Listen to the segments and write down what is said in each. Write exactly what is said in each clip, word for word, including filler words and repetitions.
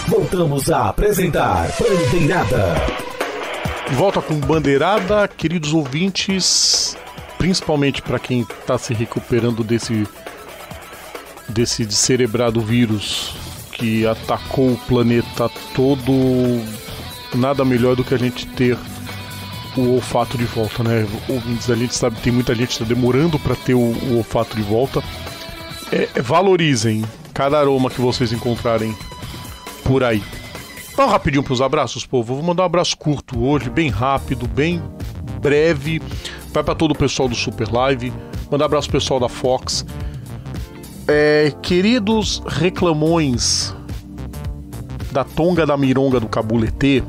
voltamos a apresentar Bandeirada. De volta com Bandeirada, queridos ouvintes, principalmente para quem está se recuperando desse, desse descerebrado vírus que atacou o planeta todo, nada melhor do que a gente ter o olfato de volta, né? Ouvintes, a gente sabe que tem muita gente que está demorando para ter o, o olfato de volta. É, é, valorizem cada aroma que vocês encontrarem por aí. Então, rapidinho para os abraços, povo. Vou mandar um abraço curto hoje, bem rápido, bem breve. Vai para todo o pessoal do Super Live. Mandar um abraço pro pessoal da Fox. É, queridos reclamões da Tonga da Mironga do Cabulete,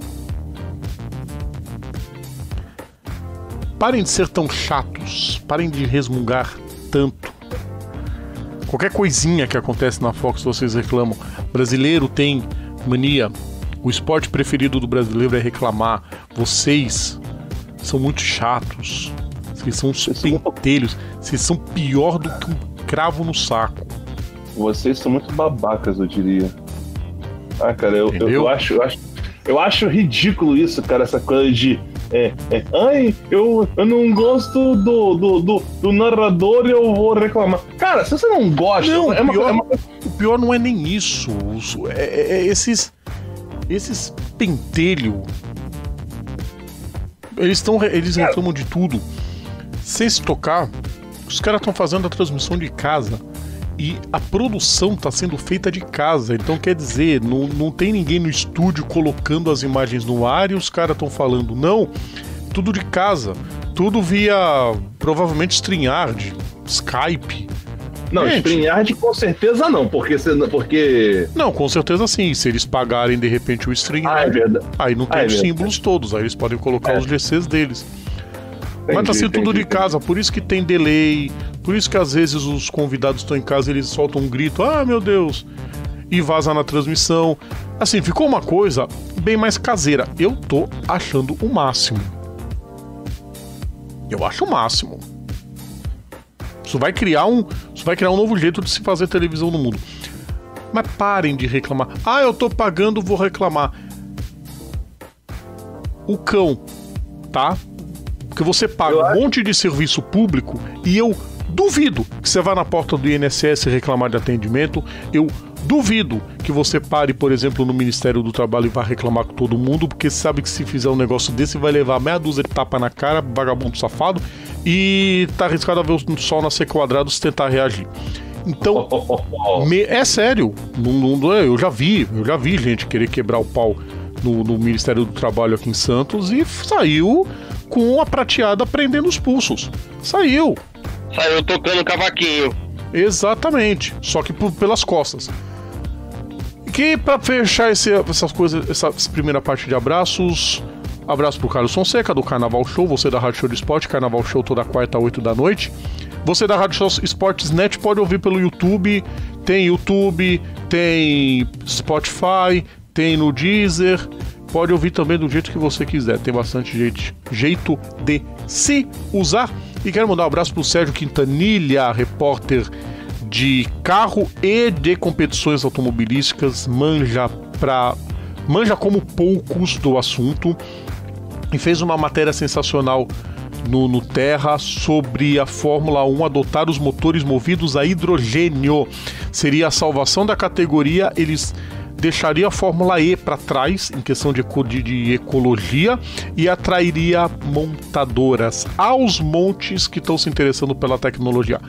parem de ser tão chatos, parem de resmungar tanto. Qualquer coisinha que acontece na Fox vocês reclamam. Brasileiro tem mania, o esporte preferido do brasileiro é reclamar. Vocês são muito chatos, vocês são uns pentelhos, vocês são pior do que um cravo no saco. Vocês são muito babacas, eu diria. Ah, cara, eu, eu, eu, acho, eu, acho, eu acho ridículo isso, cara, essa coisa de é, é, ai, eu, eu não gosto do, do, do, do narrador e eu vou reclamar. Cara, se você não gosta... Não, é o, pior, uma, é uma... o pior não é nem isso. É, é, é esses, esses pentelho, eles, tão, eles reclamam de tudo. Sem se tocar, os caras estão fazendo a transmissão de casa. E a produção está sendo feita de casa. Então quer dizer, não, não tem ninguém no estúdio colocando as imagens no ar e os caras estão falando. Não, tudo de casa. Tudo via, provavelmente, StreamYard, Skype. Não, StreamYard com certeza não, porque... porque... Não, com certeza sim. Se eles pagarem, de repente, o StreamYard, ah, é verdade. Aí não tem ah, é os verdade. símbolos todos. Aí eles podem colocar é. os G Cs deles. Entendi, Mas tá sendo entendi, tudo de entendi. casa, por isso que tem delay, por isso que às vezes os convidados estão em casa e eles soltam um grito, ah, meu Deus, e vaza na transmissão. Assim, ficou uma coisa bem mais caseira. Eu tô achando o máximo. Eu acho o máximo. Isso vai criar um, isso vai criar um novo jeito de se fazer televisão no mundo. Mas parem de reclamar. Ah, eu tô pagando, vou reclamar. O cão, tá? Porque você paga eu um acho... monte de serviço público e eu duvido que você vá na porta do I N S S reclamar de atendimento. Eu duvido que você pare, por exemplo, no Ministério do Trabalho e vá reclamar com todo mundo, porque sabe que se fizer um negócio desse vai levar meia dúzia de tapa na cara, vagabundo safado, e tá arriscado a ver o sol nascer quadrado se tentar reagir. Então, me... é sério, não, não, eu já vi, eu já vi gente querer quebrar o pau no, no Ministério do Trabalho aqui em Santos e saiu com a prateada prendendo os pulsos. Saiu. Saiu tocando cavaquinho. Exatamente. Só que por, pelas costas. Que pra fechar esse, essas coisas, essa, essa primeira parte de abraços, abraço pro Carlos Fonseca, do Carnaval Show, você da Rádio Show do Esporte, Carnaval Show toda quarta, oito da noite. Você da Rádio Show Esportes Net pode ouvir pelo YouTube. Tem YouTube, tem Spotify, tem no Deezer. Pode ouvir também do jeito que você quiser. Tem bastante jeito, jeito de se usar. E quero mandar um abraço pro Sérgio Quintanilha, repórter de carro e de competições automobilísticas. Manja, pra, manja como poucos do assunto. E fez uma matéria sensacional no, no Terra sobre a Fórmula um adotar os motores movidos a hidrogênio. Seria a salvação da categoria. Eles... deixaria a Fórmula E para trás em questão de, eco, de, de ecologia e atrairia montadoras aos montes que estão se interessando pela tecnologia.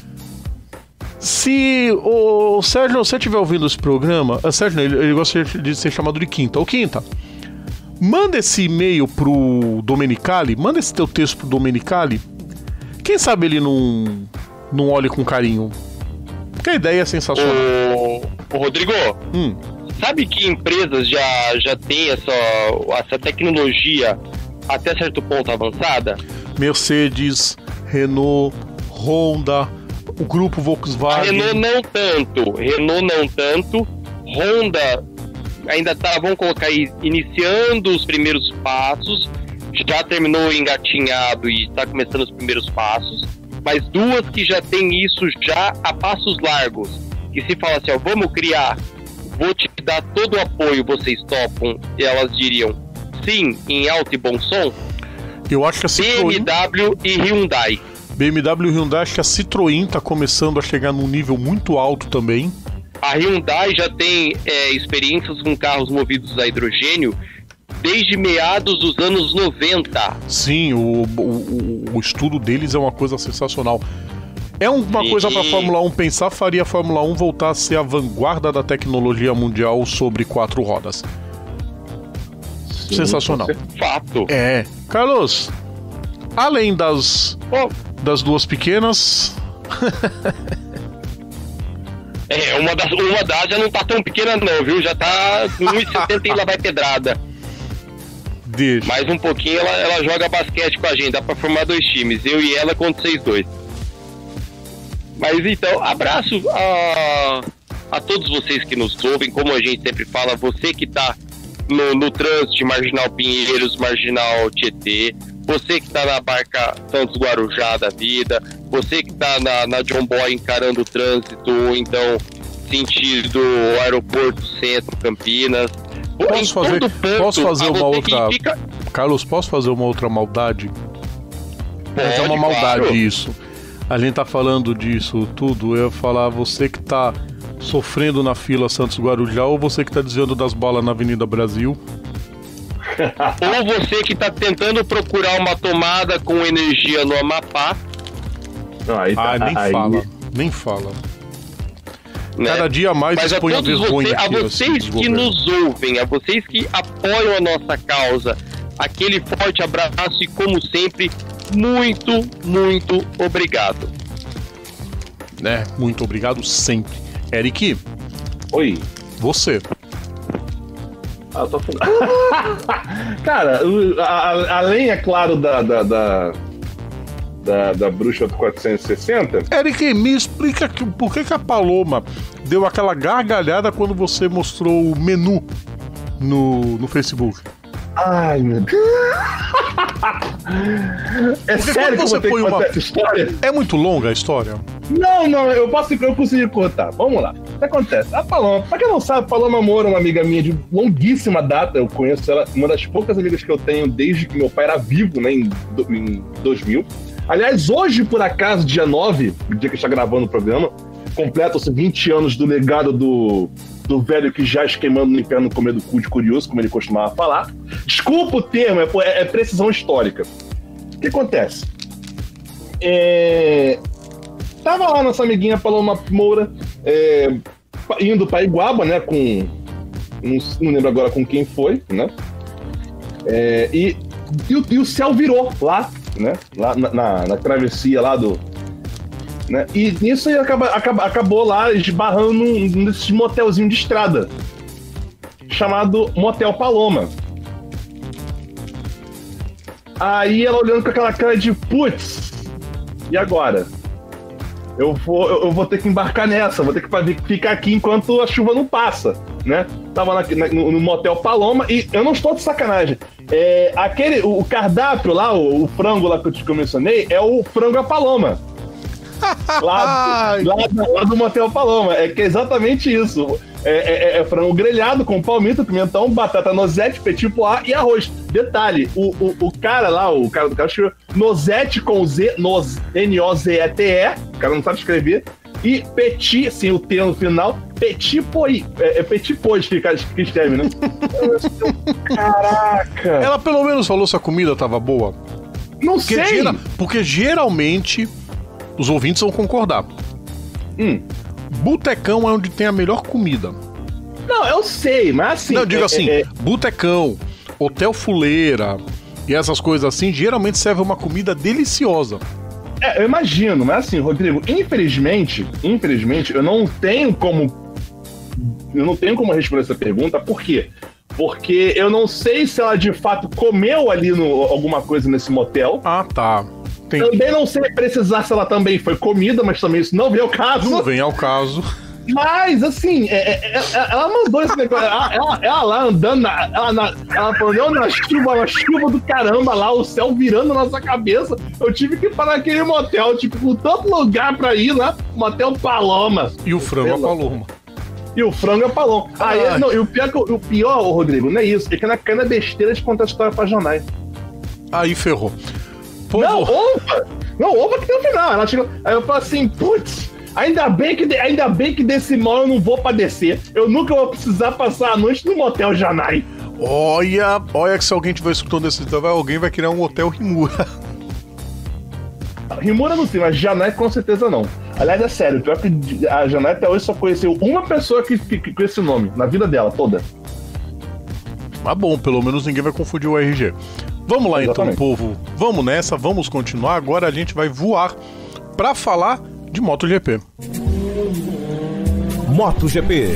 Se o Sérgio, você estiver ouvindo esse programa, o Sérgio, ele, ele gosta de ser chamado de Quinta. Ô Quinta, manda esse e-mail pro Domenicali, manda esse teu texto pro Domenicali. Quem sabe ele não, não olhe com carinho. Porque a ideia é sensacional. Ô, ô Rodrigo, hum. sabe que empresas já, já têm essa, essa tecnologia até certo ponto avançada? Mercedes, Renault, Honda, o grupo Volkswagen. A Renault não tanto, Renault não tanto, Honda ainda tá, vamos colocar aí, iniciando os primeiros passos, já terminou engatinhado e está começando os primeiros passos, mas duas que já tem isso já a passos largos, que se fala assim, ó, vamos criar vou te dar todo o apoio, vocês topam? E elas diriam sim, em alto e bom som? Eu acho que a Citroën... B M W e Hyundai. B M W e Hyundai, acho que a Citroën tá começando a chegar num nível muito alto também. A Hyundai já tem é, experiências com carros movidos a hidrogênio desde meados dos anos noventa. Sim, o, o, o estudo deles é uma coisa sensacional. É uma Sim. coisa pra Fórmula um pensar, faria a Fórmula um voltar a ser a vanguarda da tecnologia mundial sobre quatro rodas. Sim, sensacional. Fato. É. Carlos, além das, Oh, das duas pequenas... é, uma das, uma das já não tá tão pequena não, viu? Já tá com um e setenta e lá vai pedrada. Deixa. Mais um pouquinho ela, ela joga basquete com a gente, dá pra formar dois times, eu e ela contra vocês dois. Mas então, abraço a, a todos vocês que nos ouvem, como a gente sempre fala, você que tá no, no trânsito Marginal Pinheiros, Marginal Tietê, você que tá na barca Santos Guarujá da vida, você que tá na, na John Boy encarando o trânsito, ou então sentido aeroporto Centro Campinas. Posso fazer, ponto, posso fazer uma outra... Fica... Carlos, posso fazer uma outra maldade? Pode, é uma maldade claro. isso. A gente tá falando disso tudo, eu ia falar você que tá sofrendo na fila Santos Guarujá ou você que tá desviando das balas na Avenida Brasil. Ou você que tá tentando procurar uma tomada com energia no Amapá. Não, aí tá, Ah, nem aí... fala, nem fala. Né? Cada dia mais Mas a expõe a todos vergonha você, a aqui, vocês esse que governo. nos ouvem, a vocês que apoiam a nossa causa, aquele forte abraço e, como sempre, muito, muito obrigado. É, muito obrigado sempre. Eric, Oi. você. Ah, eu tô afim. Cara, o- a- a- além, é claro, da, da, da, da, da bruxa do quatrocentos e sessenta, Eric, me explica que, por que, que a Paloma deu aquela gargalhada quando você mostrou o menu no, no Facebook. ai meu Deus. É Porque sério que quando eu você vou ter que põe contar uma- essa história? É muito longa a história? Não, não, eu posso eu consigo contar. Vamos lá. O que acontece? A Paloma, pra quem não sabe, Paloma Moura é uma amiga minha de longuíssima data. Eu conheço ela, uma das poucas amigas que eu tenho desde que meu pai era vivo, né, em, do- em dois mil. Aliás, hoje, por acaso, dia nove, o dia que a gente está gravando o programa, completam-se vinte anos do legado do, do velho que já esquemando no inferno comer do cu de curioso, como ele costumava falar. Desculpa o termo, é, é precisão histórica. O que acontece? É... Tava lá nossa amiguinha Paloma Moura, é, indo pra Iguaba, né, com... Não, não lembro agora com quem foi, né? É, e, e, o, e o céu virou lá, né? Lá na, na, na travessia lá do... Né? E nisso aí acaba, acaba, acabou lá esbarrando num, num desses motelzinhos de estrada, chamado Motel Paloma. Aí ela olhando com aquela cara de putz, e agora? Eu vou, eu, eu vou ter que embarcar nessa, vou ter que ficar aqui enquanto a chuva não passa, né? Tava na, na, no, no Motel Paloma e eu não estou de sacanagem. É, aquele, o, o cardápio lá, o, o frango lá que eu, te, que eu mencionei, é o frango à Paloma. Lá, lá, lá do Motel Paloma. É que é exatamente isso. É, é, é frango grelhado com palmito, pimentão, batata nozete, petit pois e arroz. Detalhe, o, o, o cara lá, o cara do cara escreveu nozete com Z, N O Z E T E, o cara não sabe escrever, e petit, sim, o T no final, petit pois, é, é petit pois que, que escreve, né? Caraca! Ela pelo menos falou se a comida tava boa? Não Porque, sei! gera- porque geralmente os ouvintes vão concordar. Hum. Botecão é onde tem a melhor comida. Não, eu sei, mas assim... Não, eu digo é- assim, é- é- botecão, hotel fuleira e essas coisas assim, geralmente serve uma comida deliciosa. É, eu imagino, mas assim, Rodrigo, infelizmente, infelizmente, eu não tenho como. Eu não tenho como responder essa pergunta, por quê? Porque eu não sei se ela de fato comeu ali no, alguma coisa nesse motel. Ah, tá. Tem... Também não sei precisar se ela também foi comida, mas também isso não vem ao caso. Não vem ao caso. Mas, assim, é, é, é, ela mandou esse negócio. Ela, ela, ela lá andando, na, ela, na, ela falou na chuva, na chuva do caramba lá, o céu virando na nossa cabeça. Eu tive que ir para aquele motel, tipo, com tanto lugar pra ir lá, motel Paloma. E o frango a Pelo- paloma. e o frango é palão. Aí, não, e o pior, o pior, ô, Rodrigo, não é isso. É que ela cai na besteira de contar a história pra Janai. Aí ferrou. Pô, não, ouva! Não, ouva que tem o final. Ela chegou, aí eu falo assim, putz, ainda bem, que, ainda bem que desse mal eu não vou padecer. Eu nunca vou precisar passar a noite no motel Janai. Olha, olha que se alguém estiver escutando esse vídeo, alguém vai criar um hotel Rimura. Rimura não sei, mas Janai com certeza não. Aliás, é sério, pior que a Janai até hoje só conheceu uma pessoa que, que, que com esse nome, na vida dela toda. Mas bom, pelo menos ninguém vai confundir o R G. Vamos lá. Exatamente. Então, povo, vamos nessa, vamos continuar. Agora a gente vai voar pra falar de MotoGP. MotoGP.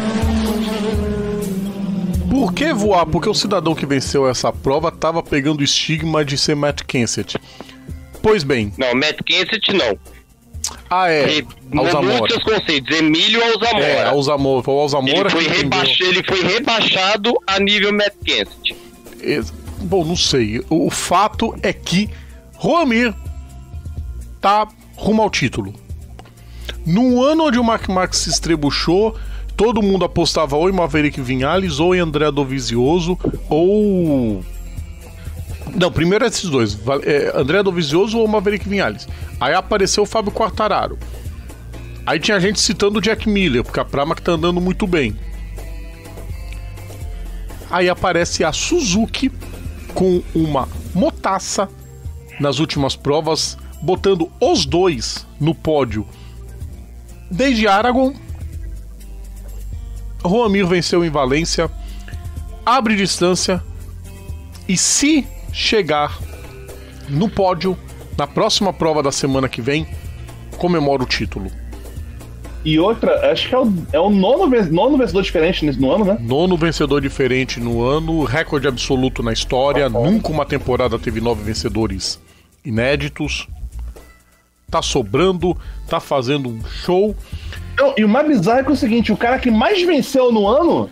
Por que voar? Porque o cidadão que venceu essa prova tava pegando o estigma de ser Matt Kenseth. Pois bem. Não, Matt Kenseth não. Ah, é. Alzamora. Muitos conceitos. Emílio Alzamora. É, Alzamora. Foi o Alzamora ele foi, rebaixa, ele foi rebaixado a nível Matt Kenseth. Ex Bom, não sei. O fato é que Juan Mir tá rumo ao título. No ano onde o Marc Marquez se estrebuchou, todo mundo apostava ou em Maverick Viñales, ou em André Dovizioso, ou... Não, primeiro esses dois. É, André Dovizioso ou Maverick Viñales. Aí apareceu o Fábio Quartararo. Aí tinha gente citando o Jack Miller, porque a Pramac tá andando muito bem. Aí aparece a Suzuki com uma motaça nas últimas provas, botando os dois no pódio. Desde Aragon, Juan Mir venceu em Valência, abre distância e se chegar no pódio na próxima prova da semana que vem, comemora o título. E outra, acho que é o, é o nono, nono vencedor diferente no ano, né? Nono vencedor diferente no ano, recorde absoluto na história. Ah, nunca uma temporada teve nove vencedores inéditos. Tá sobrando, tá fazendo um show. Não, e o mais bizarro é, que é o seguinte, o cara que mais venceu no ano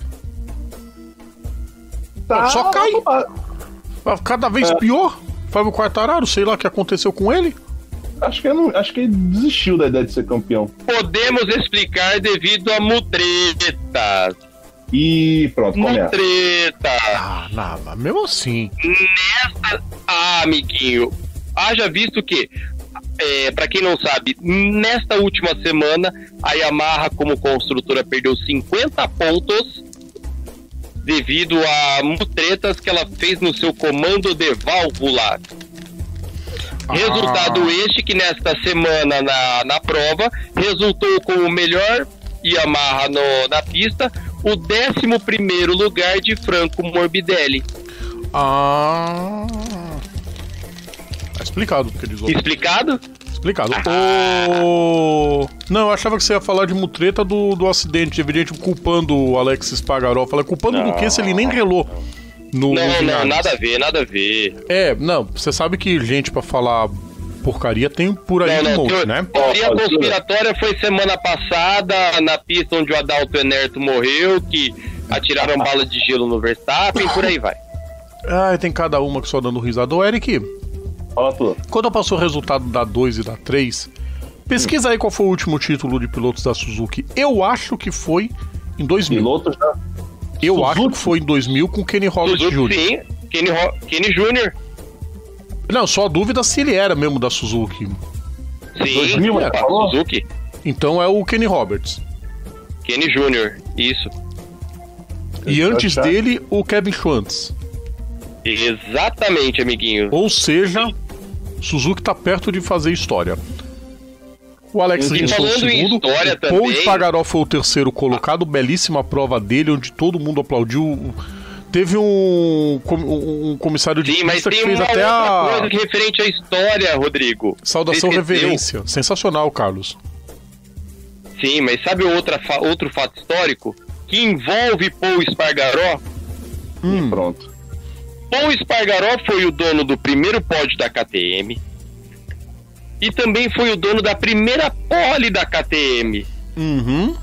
tá... Só cai. Cada vez é. pior. Fábio Quartararo, sei lá o que aconteceu com ele. Acho que, não, acho que ele desistiu da ideia de ser campeão. Podemos explicar devido a mutretas. E pronto, começa. Mutreta. Ah, não, mesmo assim. Nesta... Ah, amiguinho, haja visto que, é, pra quem não sabe, nesta última semana, a Yamaha como construtora perdeu cinquenta pontos devido a mutretas que ela fez no seu comando de válvula. Ah. Resultado este que nesta semana na, na prova resultou com o melhor Yamaha no, na pista, o décimo primeiro lugar de Franco Morbidelli. Ah, tá explicado porque eles Explicado? Explicado. Ah. Oh... Não, eu achava que você ia falar de mutreta do, do acidente, evidente, culpando o Alex Espargaró. Falei, culpando não. do que se ele nem relou? No, não, no não, nada a ver, nada a ver. É, não, você sabe que gente pra falar porcaria tem por aí não, um monte, teo, né? A teoria conspiratória foi semana passada, na pista onde o Adalto Enerto morreu, que atiraram bala de gelo no Verstappen, por aí vai. Ah, tem cada uma que só dando risada. Ô, Eric, fala tu. Quando eu passo o resultado da dois e da três, pesquisa aí qual foi o último título de pilotos da Suzuki. Eu acho que foi em dois mil. Pilotos da... Eu Suzuki? acho que foi em dois mil com Kenny Roberts Júnior Sim, Kenny, Ro... Kenny Júnior Não, só a dúvida se ele era mesmo da Suzuki. Sim, dois mil, é, Suzuki. Então é o Kenny Roberts. Kenny Júnior, isso. E Eu antes achar. dele, o Kevin Schwantz. Exatamente, amiguinho. Ou seja, Suzuki tá perto de fazer história. O Alex E Rins foi o falando em segundo, história o Paul também- Espargaró foi o terceiro colocado, belíssima prova dele, onde todo mundo aplaudiu. Teve um, com- um comissário de Sim, mas pista que tem fez uma até outra a coisa que referente à história, Rodrigo. saudação Você esqueceu? reverência. Sensacional, Carlos. Sim, mas sabe outra fa- outro fato histórico que envolve Paul Espargaró? Hum. Pronto. Paul Espargaró foi o dono do primeiro pódio da K T M e também foi o dono da primeira pole da K T M. Uhum.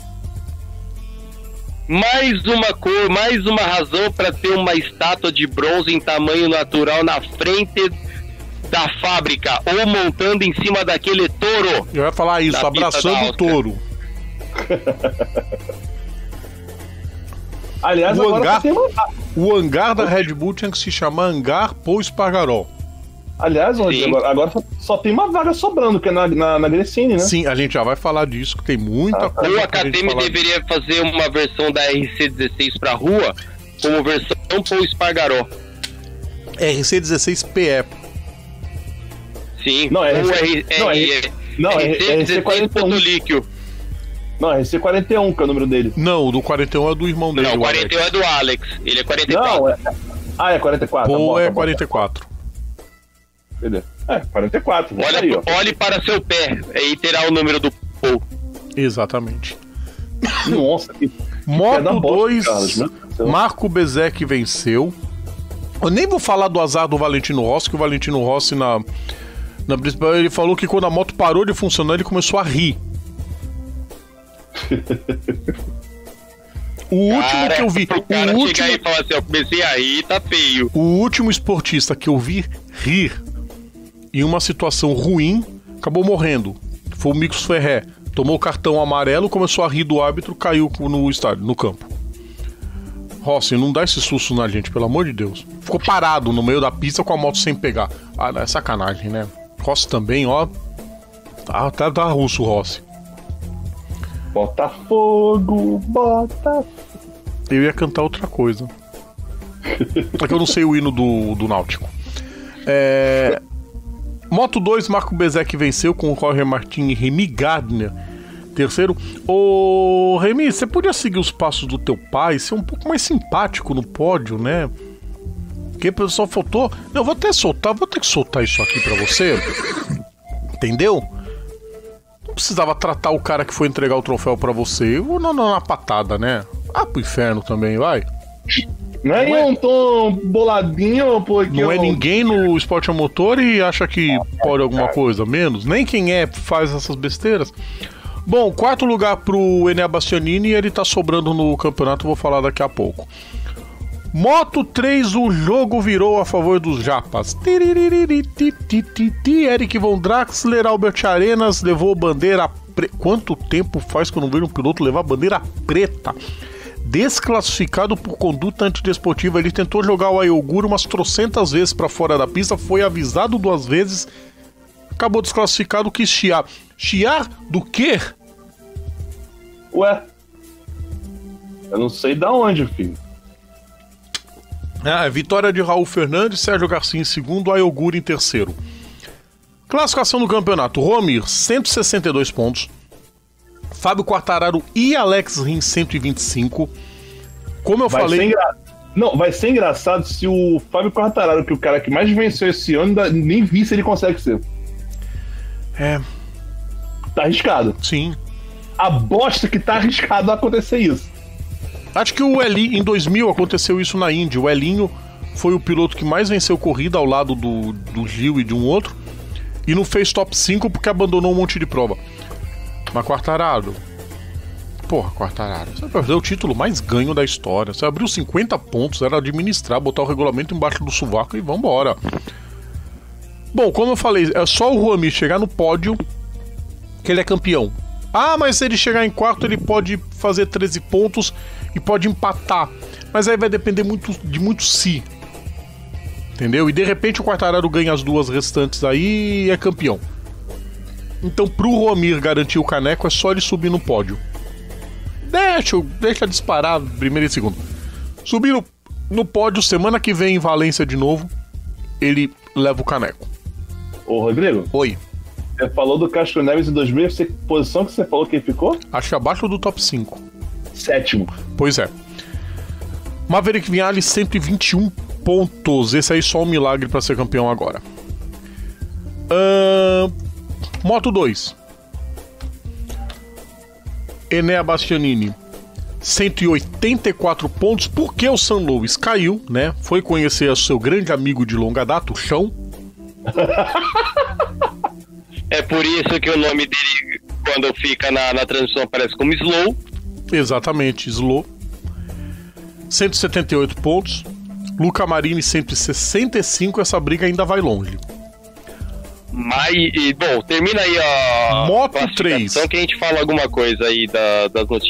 Mais uma cor, mais uma razão para ter uma estátua de bronze em tamanho natural na frente da fábrica ou montando em cima daquele touro. Eu ia falar isso, Da pista abraçando da o Áustria. touro. Aliás, o agora hangar, tem uma... o hangar da Red Bull tinha que se chamar Hangar Paul Espargaró. Aliás, agora, agora só, só tem uma vaga sobrando, que é na, na, na Gresini, né? Sim, a gente já vai falar disso, que tem muita ah, coisa. Ou a Academy deveria disso. fazer uma versão da R C dezesseis pra rua, como versão Paul Espargaró. R C dezesseis P E. Sim, não, é ou R C, não, é, não, é R C quarenta e um. Líquido. Não, é R C quarenta e um que é o número dele. Não, o do quarenta e um é do irmão dele. Não, o quarenta e um é do Alex. Ele é quarenta e quatro. Não, é... Ah, é quarenta e quatro. Paul tá é bom, quarenta e quatro. Beleza. É, quarenta e quatro. Olha, aí, olhe para seu pé. Aí terá o número do Paul. Exatamente. Nossa, que. Moto dois, Marco Bezek venceu. Eu nem vou falar do azar do Valentino Rossi, que o Valentino Rossi na, na principal, ele falou que quando a moto parou de funcionar, ele começou a rir. O cara, último que eu vi. O cara o chegar último, e falar assim: eu comecei a rir, tá feio. O último esportista que eu vi rir em uma situação ruim acabou morrendo. Foi o Mix Ferré. Tomou o cartão amarelo, começou a rir do árbitro, caiu no estádio, no campo. Rossi, não dá esse susto na gente, pelo amor de Deus. Ficou parado no meio da pista com a moto sem pegar. Ah, não, é sacanagem, né? Rossi também, ó. Tá, tá, tá russo, Rossi. Botafogo, Botafogo. Eu ia cantar outra coisa. É que eu não sei o hino do, do Náutico. É... Moto dois, Marco Bezek venceu com o Jorge Martin e Remy Gardner. Terceiro. Ô, Remy, você podia seguir os passos do teu pai, ser um pouco mais simpático no pódio, né? Porque o pessoal faltou. Não, eu vou até soltar, vou ter que soltar isso aqui pra você. Entendeu? Não precisava tratar o cara que foi entregar o troféu pra você. Ou não, não, na patada, né? Ah, pro inferno também, vai. Não é, não é um tom boladinho, porque. Não é eu... ninguém no esporte a motor e acha que pode alguma coisa menos. Nem quem é faz essas besteiras. Bom, quarto lugar pro Enea Bastianini e ele tá sobrando no campeonato, vou falar daqui a pouco. Moto três, o jogo virou a favor dos japas. Eric Von Draxler, Albert Arenas levou bandeira preta. Quanto tempo faz que eu não vejo um piloto levar bandeira preta? Desclassificado por conduta antidesportiva. Ele tentou jogar o Ayoguro umas trocentas vezes pra fora da pista, foi avisado duas vezes, acabou desclassificado, quis chiar. Chiar do quê? Ué, eu não sei da onde, filho. Ah, vitória de Raul Fernandes, Sérgio Garcia em segundo, Ayoguro em terceiro. Classificação do campeonato: Romir, cento e sessenta e dois pontos. Fábio Quartararo e Alex Rins, cento e vinte e cinco. Como eu vai falei... Ser engra... Não, vai ser engraçado se o Fábio Quartararo, que é o cara que mais venceu esse ano, nem vi se ele consegue ser. É... Tá arriscado. Sim. A bosta que tá arriscado a acontecer isso. Acho que o Elinho, em dois mil aconteceu isso na Indy. O Elinho foi o piloto que mais venceu corrida ao lado do, do Gil e de um outro. E não fez top cinco porque abandonou um monte de prova. Mas Quartararo... Porra, Quartararo, você perdeu o título mais ganho da história. Você abriu cinquenta pontos, era administrar, botar o regulamento embaixo do sovaco e vambora. Bom, como eu falei, é só o Juami chegar no pódio que ele é campeão. Ah, mas se ele chegar em quarto, ele pode fazer treze pontos e pode empatar. Mas aí vai depender muito de muito si. Entendeu? E de repente o Quartararo ganha as duas restantes aí e é campeão. Então pro Romir garantir o caneco é só ele subir no pódio. Deixa, deixa disparar primeiro e segundo. Subir no, no pódio, semana que vem em Valência de novo, ele leva o caneco. Ô, Rodrigo. Oi. Você falou do Castro Neves em dois mil, que posição que você falou que ele ficou? Acho que abaixo do top cinco. Sétimo. Pois é. Maverick Viñales, cento e vinte e um pontos. Esse aí só um milagre pra ser campeão agora. Uh, Moto dois. Enea Bastianini, cento e oitenta e quatro pontos. Porque o San Luis caiu, né? Foi conhecer o seu grande amigo de longa data, o Chão. É por isso que o nome dele, quando fica na, na transmissão, aparece como Slow. Exatamente, Slow. cento e setenta e oito pontos. Luca Marini, cento e sessenta e cinco. Essa briga ainda vai longe. Mas, e, bom, termina aí a Moto três. Então que a gente fala alguma coisa aí da, das notícias.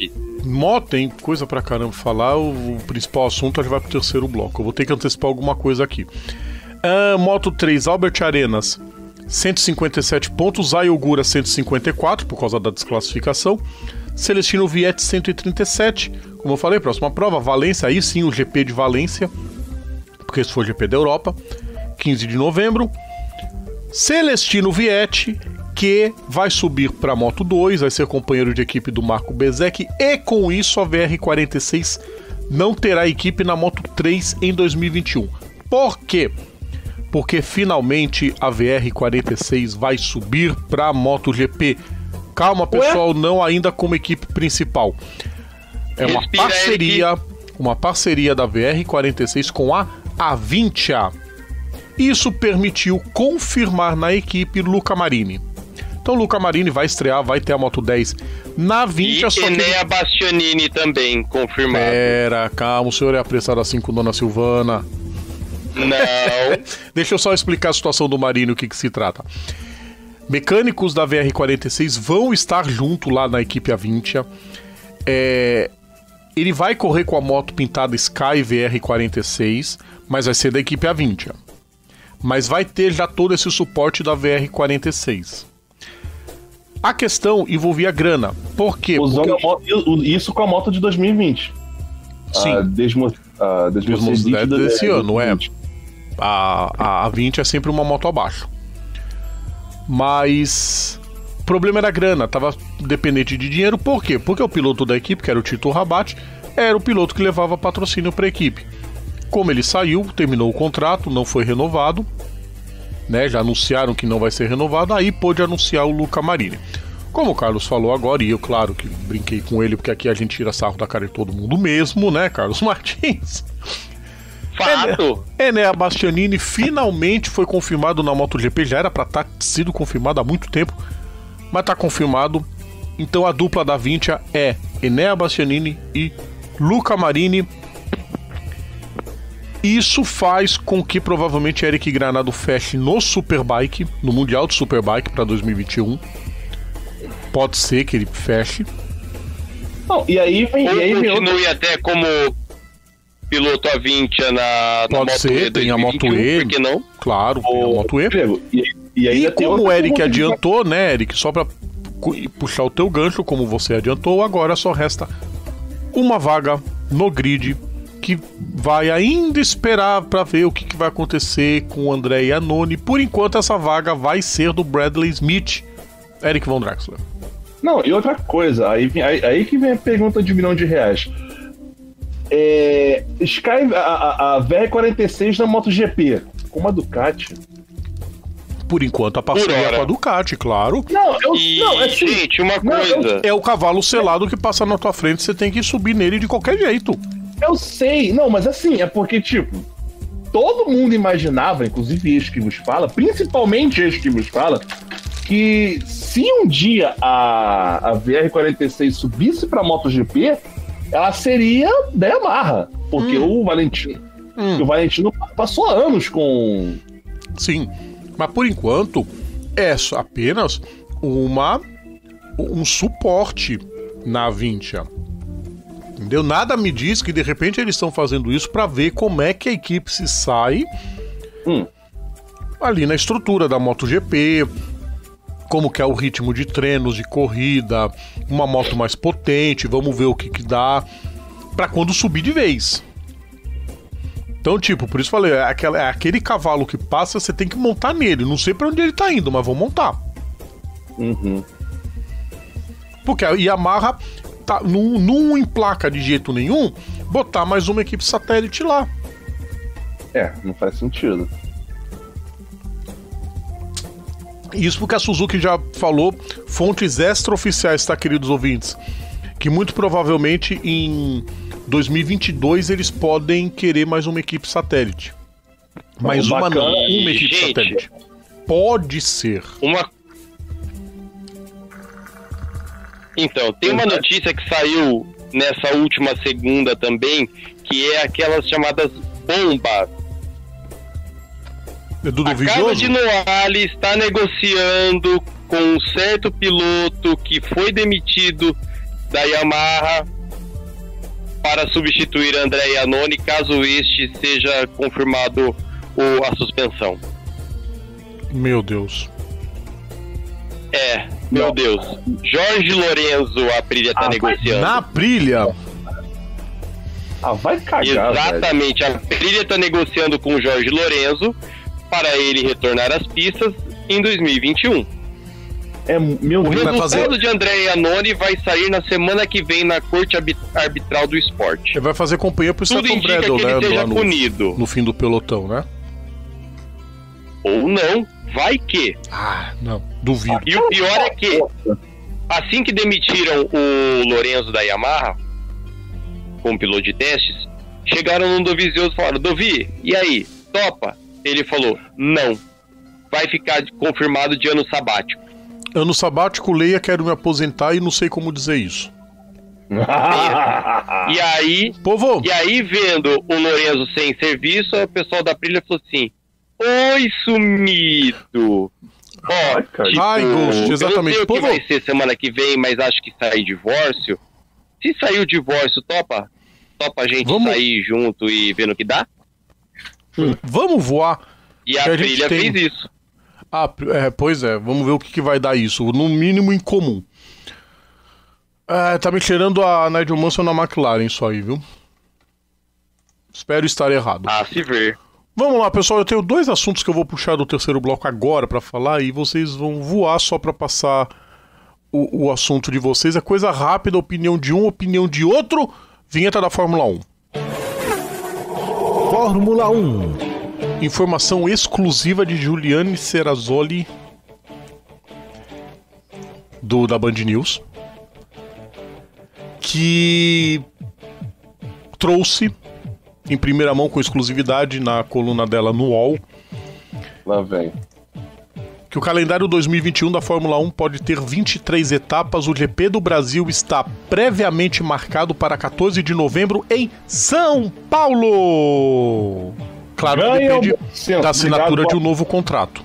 Moto tem coisa pra caramba falar. O, o principal assunto a gente vai pro terceiro bloco. Eu vou ter que antecipar alguma coisa aqui. uh, Moto três, Albert Arenas cento e cinquenta e sete pontos, Ayogura cento e cinquenta e quatro por causa da desclassificação, Celestino Vietti cento e trinta e sete. Como eu falei, próxima prova, Valência, aí sim o G P de Valência, porque esse foi o G P da Europa, quinze de novembro. Celestino Vietti, que vai subir para a Moto dois, vai ser companheiro de equipe do Marco Bezek, e com isso a V R quarenta e seis não terá equipe na Moto três em dois mil e vinte e um. Por quê? Porque finalmente a V R quarenta e seis vai subir para a MotoGP. Calma, pessoal, Ué? não ainda como equipe principal. É uma Respira, parceria, Eric. uma parceria da V R quarenta e seis com a Avintia. Isso permitiu confirmar na equipe Luca Marini. Então Luca Marini vai estrear, vai ter a Moto dez na Avintia. E Enea que... Bastianini também, confirmado. Pera, calma, o senhor é apressado assim com Dona Silvana. Não. Deixa eu só explicar a situação do Marini, o que, que se trata. Mecânicos da V R quarenta e seis vão estar junto lá na equipe Avintia. É... Ele vai correr com a moto pintada Sky V R quarenta e seis, mas vai ser da equipe Avintia. Mas vai ter já todo esse suporte da V R quarenta e seis. A questão envolvia grana. Por quê? Usando Porque... a moto, isso com a moto de dois mil e vinte. Sim. A Desmo, a Desmocedade desse ano, é. A, a, a vinte é sempre uma moto abaixo. Mas o problema era a grana, tava dependente de dinheiro. Por quê? Porque o piloto da equipe, que era o Tito Rabat, era o piloto que levava patrocínio para a equipe. Como ele saiu, terminou o contrato, não foi renovado, né? Já anunciaram que não vai ser renovado, aí pôde anunciar o Luca Marini. Como o Carlos falou agora, e eu, claro, que brinquei com ele, porque aqui a gente tira sarro da cara de todo mundo mesmo, né, Carlos Martins? Fato! Enea Bastianini finalmente foi confirmado na MotoGP, já era pra ter sido confirmado há muito tempo, mas tá confirmado. Então a dupla da Avintia é Enea Bastianini e Luca Marini. Isso faz com que provavelmente Eric Granado feche no Superbike, no Mundial de Superbike para dois mil e vinte e um. Pode ser que ele feche. Não, e aí vem. Ou e aí continue vem até como piloto Avintia na, na Pode Moto ser, E tem a Moto E. Por que não? Claro, tem a Moto E. E, e, aí e como o Eric adiantou, né, Eric? Só para puxar o teu gancho, como você adiantou, agora só resta uma vaga no grid, que vai ainda esperar para ver o que, que vai acontecer com o André Iannone. Por enquanto, essa vaga vai ser do Bradley Smith, Eric Von Draxler. Não, e outra coisa, aí, aí, aí que vem a pergunta de um milhão de reais. É, Sky, a, a, a V R quarenta e seis na MotoGP, com uma Ducati. Por enquanto, a parceria com a Ducati, claro. Não, eu, e, não, é assim, gente, uma não, coisa. Eu, é o cavalo selado que passa na tua frente, você tem que subir nele de qualquer jeito. Eu sei, não, mas assim, é porque, tipo, todo mundo imaginava, inclusive este que vos fala, principalmente este que vos fala, que se um dia a, a V R quarenta e seis subisse pra MotoGP, ela seria da Yamaha, porque hum. o Valentino hum. o Valentino passou anos com... Sim, mas por enquanto é apenas uma, um suporte na Avintia. Entendeu? Nada me diz que de repente eles estão fazendo isso para ver como é que a equipe se sai hum. ali na estrutura da MotoGP, como que é o ritmo de treinos, de corrida, uma moto mais potente, vamos ver o que que dá para quando subir de vez. Então, tipo, por isso falei, é, aquela, é aquele cavalo que passa, você tem que montar nele. Não sei para onde ele tá indo, mas vou montar. Uhum. Porque a Yamaha tá, não, não emplaca de jeito nenhum botar mais uma equipe satélite lá. É, não faz sentido. Isso porque a Suzuki já falou, fontes extraoficiais, tá, queridos ouvintes, que muito provavelmente em dois mil e vinte e dois eles podem querer mais uma equipe satélite. Mais uma não, uma equipe gente, satélite. Pode ser. Uma... Então, tem uma notícia que saiu nessa última segunda também, que é aquelas chamadas bombas. É do a casa de Noale está negociando com um certo piloto que foi demitido da Yamaha para substituir André Iannone caso este seja confirmado o, a suspensão. Meu Deus. É, meu Deus. Jorge Lorenzo, a Aprilia tá ah, negociando. Na Aprilia? Ah, vai cagar, Exatamente, velho. a Aprilia tá negociando com o Jorge Lorenzo para ele retornar às pistas em dois mil e vinte e um. É, meu O Deus, resultado fazer... de André Iannone vai sair na semana que vem na Corte Arbitral do Esporte. Ele vai fazer companhia pro Tudo Stefan indica Bradl, que ele né? seja No, punido. no fim do pelotão, né? Ou não, vai que. Ah, não, duvido. E o pior é que, assim que demitiram o Lorenzo da Yamaha, como piloto de testes, chegaram no Dovizioso e falaram: Dovi, e aí, topa? Ele falou: não, vai ficar confirmado de ano sabático. Ano sabático, leia, quero me aposentar e não sei como dizer isso. E aí, Povo! e aí, vendo o Lorenzo sem serviço, o pessoal da Aprilia falou assim: oi, sumido! Ó, tipo, Ai, Ghost, exatamente. eu não sei o que Povo. vai ser semana que vem, mas acho que sai divórcio. Se sair o divórcio, topa? Topa a gente Vamos- sair junto e ver no que dá? Vamos voar. E a Que a gente Aprilia tem- fez isso. Ah, é, pois é, vamos ver o que, que vai dar isso. No mínimo em comum. É, tá me cheirando a Nigel Mansell na McLaren isso aí, viu? Espero estar errado. Ah, se ver. Vamos lá, pessoal, eu tenho dois assuntos que eu vou puxar do terceiro bloco agora pra falar e vocês vão voar só pra passar o, o assunto de vocês. É coisa rápida, opinião de um, opinião de outro. Vinheta da Fórmula um. Fórmula um. Informação exclusiva de Giuliane Serrazoli do da Band News, que trouxe em primeira mão com exclusividade na coluna dela no U O L Lá vem. que o calendário dois mil e vinte e um da Fórmula um pode ter vinte e três etapas. O G P do Brasil está previamente marcado para quatorze de novembro em São Paulo. Claro que Ganha depende o bom senso. da assinatura Obrigado, de um novo contrato,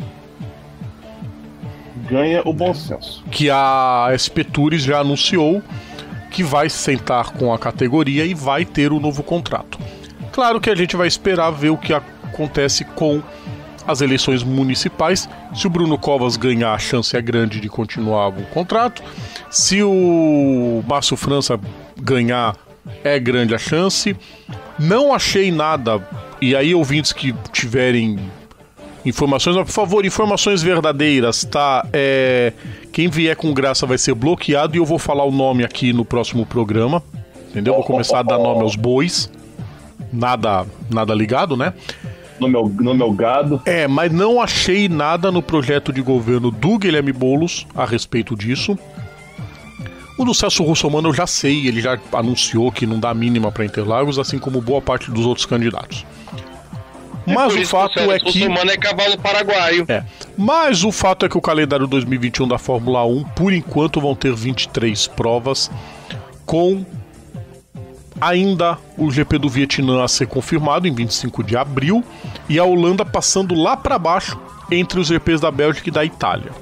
Ganha o bom senso. que a S P Tours já anunciou que vai sentar com a categoria e vai ter o novo contrato. Claro que a gente vai esperar ver o que acontece com as eleições municipais. Se o Bruno Covas ganhar, a chance é grande de continuar o contrato. Se o Márcio França ganhar, é grande a chance. Não achei nada, e aí ouvintes que tiverem informações, por favor, informações verdadeiras, tá? É, quem vier com graça vai ser bloqueado e eu vou falar o nome aqui no próximo programa, entendeu? Vou começar a dar nome aos bois. Nada, nada ligado, né? No meu, no meu gado. É, mas não achei nada no projeto de governo do Guilherme Boulos a respeito disso. O do Celso Russomano eu já sei, ele já anunciou que não dá mínima para Interlagos, assim como boa parte dos outros candidatos. Mas o fato é que... O Russomano é cavalo paraguaio. É. Mas o fato é que o calendário dois mil e vinte e um da Fórmula um, por enquanto, vão ter vinte e três provas, com ainda o G P do Vietnã a ser confirmado em vinte e cinco de abril e a Holanda passando lá para baixo entre os G Ps da Bélgica e da Itália.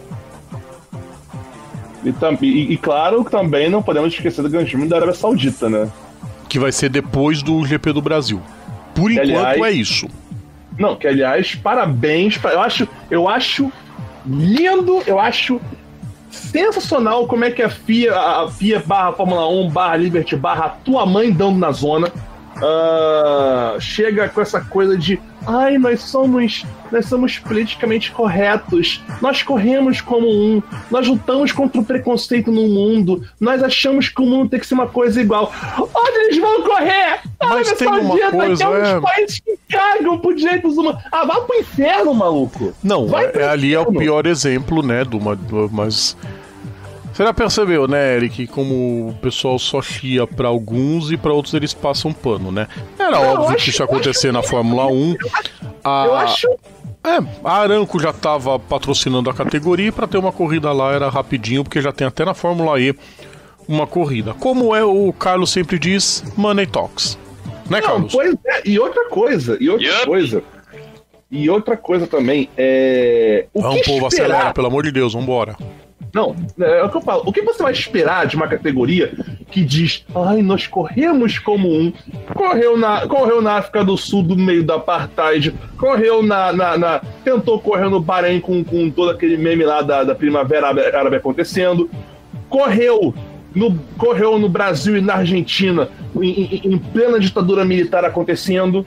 E, tam, e, e claro que também não podemos esquecer do Grande Prêmio da Arábia Saudita, né? Que vai ser depois do G P do Brasil. Por Que, enquanto aliás, é isso. Não, que aliás, parabéns. Pra, eu, acho, eu acho lindo, eu acho sensacional como é que a F I A, a F I A barra Fórmula um, barra Liberty, barra a tua mãe dando na zona, uh, chega com essa coisa de ai, nós somos, nós somos politicamente corretos, nós corremos como um, nós lutamos contra o preconceito no mundo, nós achamos que o mundo tem que ser uma coisa igual. Onde eles vão correr? Mas Arábia tem uma Saudita, coisa, que é um é- dos países que cagam por direitos humanos. Ah, vai pro inferno, maluco. Não, Vai pro é, ali é o inferno. pior exemplo, né, de uma, do- mas você já percebeu, né, Eric, como o pessoal só chia pra alguns e pra outros eles passam pano, né? Era Não, eu óbvio acho- que isso ia eu acontecer acho- na Fórmula um. A, Eu acho. É, a Aramco já tava patrocinando a categoria e pra ter uma corrida lá era rapidinho, porque já tem até na Fórmula E uma corrida. Como é o Carlos sempre diz, Money Talks. Né, Não, Carlos? pois é, e outra coisa, e outra Yup. coisa. E outra coisa também, é. O Vamos, que povo, esperar? acelera, pelo amor de Deus, vambora. Não, é o que eu falo. O que você vai esperar de uma categoria que diz, ai, nós corremos como um. Correu na, correu na África do Sul, do meio da apartheid, correu na... na, na tentou correr no Bahrein com, com todo aquele meme lá da, da Primavera Árabe acontecendo. Correu no, correu no Brasil e na Argentina, em, em, em plena ditadura militar acontecendo.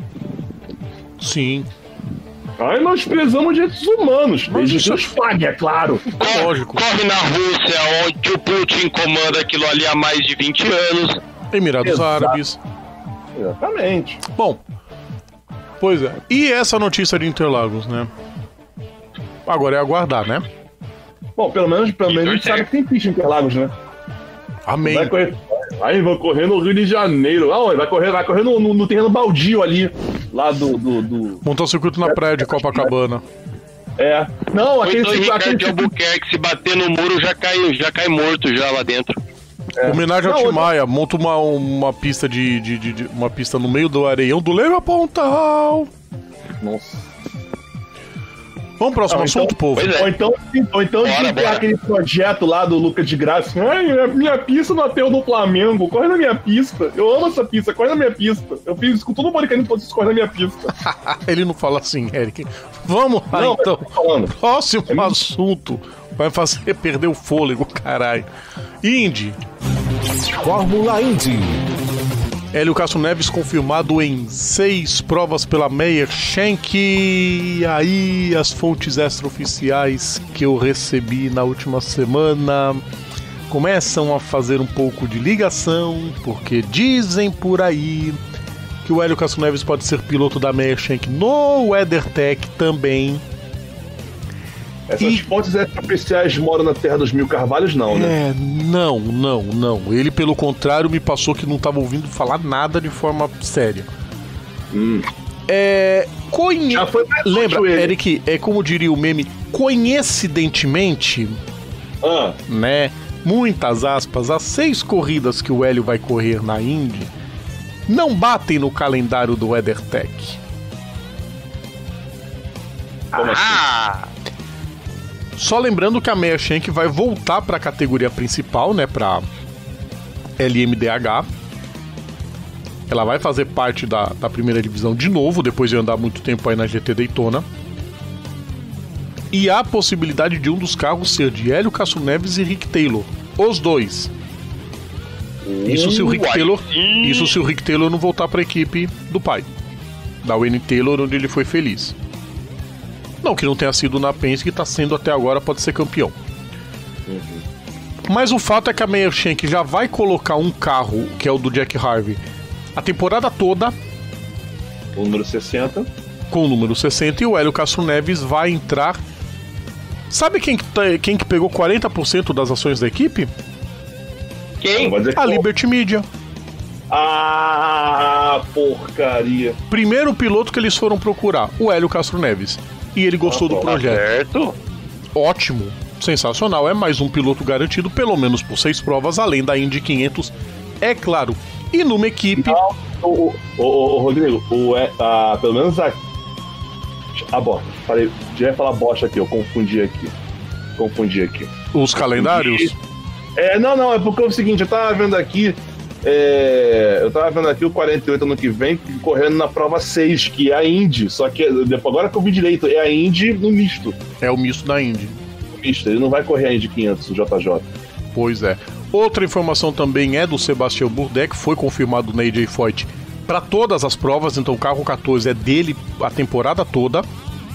Sim. Aí nós prezamos direitos humanos, desde que os pague, é claro. Corre, Lógico. corre na Rússia, onde o Putin comanda aquilo ali há mais de vinte anos. Emirados Exato. Árabes. Exatamente. Bom, pois é. E essa notícia de Interlagos, né? Agora é aguardar, né? Bom, pelo menos, pelo menos a gente sabe que tem pista em Interlagos, né? Amém. Vai correr, aí vai correr no Rio de Janeiro. Ah, vai correr, vai correr no, no, no terreno baldio ali, lá do... do, do... Montar o circuito na praia de Copacabana. É. Não, O aquele... então Ricardo aquele de Albuquerque, se bater no muro, já cai, já cai morto já lá dentro. é. Homenagem ao Não, Tim Maia, monta uma, uma pista de, de, de, de- uma pista no meio do areião do Leme Pontal. Nossa. Vamos pro próximo Não, assunto, então- povo? Pois é. Ou então, ou então Bora, de ter bora. aquele projeto lá do Lucas de Graça. Ai, a minha pista no ateu do Flamengo. Corre na minha pista. Eu amo essa pista. Corre na minha pista. Eu fiz isso com todo mundo que não fosse corre na minha pista. Ele não fala assim, Eric. Vamos lá, Não, então. mas eu tô falando. Próximo É muito- assunto. Vai fazer perder o fôlego, caralho. Indy. Fórmula Indy. Hélio Castro Neves confirmado em seis provas pela Meyer Shank. E aí as fontes extraoficiais que eu recebi na última semana começam a fazer um pouco de ligação, porque dizem por aí que o Hélio Castro Neves pode ser piloto da Meyer Shank no WeatherTech também. Essas E- fontes extraoficiais moram na Terra dos Mil Carvalhos, não, né? É, não, não, não. Ele, pelo contrário, me passou que não estava ouvindo falar nada de forma séria. Hum. É. Conhe... Já foi mais Lembra, útil ele. Eric, é como diria o meme, coincidentemente, Ah, né? Muitas aspas, as seis corridas que o Hélio vai correr na Indy não batem no calendário do WeatherTech. como assim? Ah! Só lembrando que a Meyer Shank vai voltar para a categoria principal, né, para L M D H. Ela vai fazer parte da, da primeira divisão de novo, depois de andar muito tempo aí na G T Daytona. E há a possibilidade de um dos carros ser de Hélio Castro Neves e Rick Taylor. Os dois. Isso se o Rick Uai, Taylor, sim. isso se o Rick Taylor não voltar para a equipe do pai, da Wayne Taylor, onde ele foi feliz. Não que não tenha sido na Penske, que está sendo até agora, pode ser campeão. Mas o fato é que a Meyer Shank já vai colocar um carro, que é o do Jack Harvey, a temporada toda O número sessenta. com o número sessenta, e o Hélio Castro Neves vai entrar. Sabe quem que, tá- quem que pegou quarenta por cento das ações da equipe? Quem? Vai dizer que A não. Liberty Media. Ah, porcaria. Primeiro piloto que eles foram procurar, o Hélio Castro Neves. E ele gostou do bom. projeto. Certo? Ótimo, sensacional. É mais um piloto garantido, pelo menos por seis provas, além da Indy quinhentos, é claro. E numa equipe. Não, o, o, o, o Rodrigo, o, é, a, pelo menos a. A bosta. Falei, já ia falar bosta aqui, eu confundi aqui. Confundi aqui. Os calendários? É, não, não, é porque é o seguinte, eu tava vendo aqui. É, eu tava vendo aqui o quarenta e oito ano que vem correndo na prova seis, que é a Indy. Só que depois, agora que eu vi direito, é a Indy no misto. É o misto da Indy. No misto, ele não vai correr a Indy quinhentos, o J J. Pois é. Outra informação também é do Sebastian Bourdais, foi confirmado na A J Foyt para todas as provas, então o carro quatorze é dele a temporada toda.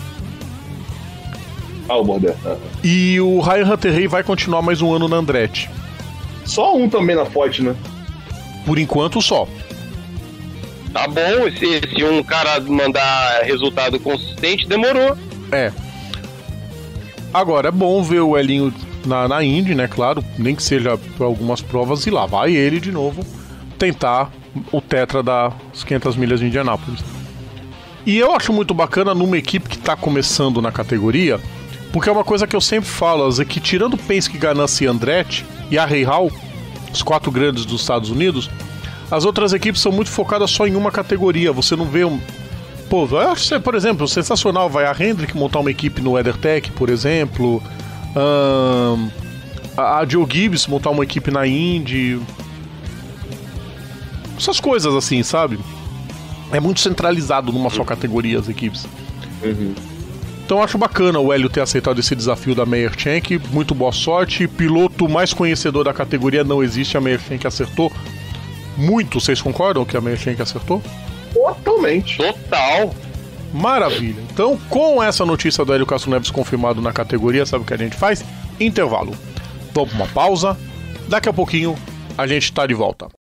Ah, o Bordé. E o Ryan Hunter-Reay vai continuar mais um ano na Andretti. Só um também na Foyt, né? Por enquanto só. Tá bom, se, se um cara mandar resultado consistente, demorou. É. Agora é bom ver o Elinho na, na Indy, né? Claro, nem que seja para algumas provas, e lá vai ele de novo tentar o tetra das quinhentas milhas de Indianápolis. E eu acho muito bacana numa equipe que tá começando na categoria, porque é uma coisa que eu sempre falo, é que tirando Penske, Ganassi e Andretti e a Rahal, os quatro grandes dos Estados Unidos, as outras equipes são muito focadas só em uma categoria. Você não vê um... Pô, eu acho que, por exemplo, sensacional, vai a Hendrick montar uma equipe no WeatherTech, por exemplo. Ahn, a a Joe Gibbs montar uma equipe na Indy. Essas coisas assim, sabe? É muito centralizado numa só categoria as equipes. Uhum. Então acho bacana o Hélio ter aceitado esse desafio da Meyer Shank. Muito boa sorte. Piloto mais conhecedor da categoria não existe, a Meyer Shank acertou. Muito, vocês concordam que a Meyer Shank acertou? Totalmente. Total. Maravilha. Então, com essa notícia do Hélio Castro Neves confirmado na categoria, sabe o que a gente faz? Intervalo. Vamos pra uma pausa. Daqui a pouquinho a gente tá de volta.